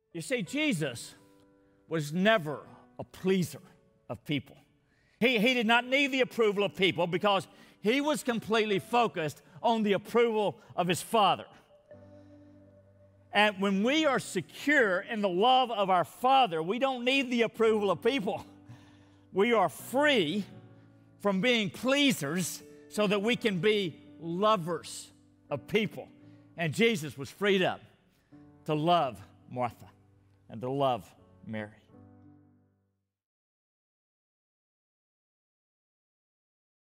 You see, Jesus was never a pleaser of people. He did not need the approval of people because he was completely focused on the approval of his Father. And when we are secure in the love of our Father, we don't need the approval of people. We are free from being pleasers so that we can be lovers of people. And Jesus was freed up to love Martha and to love Mary.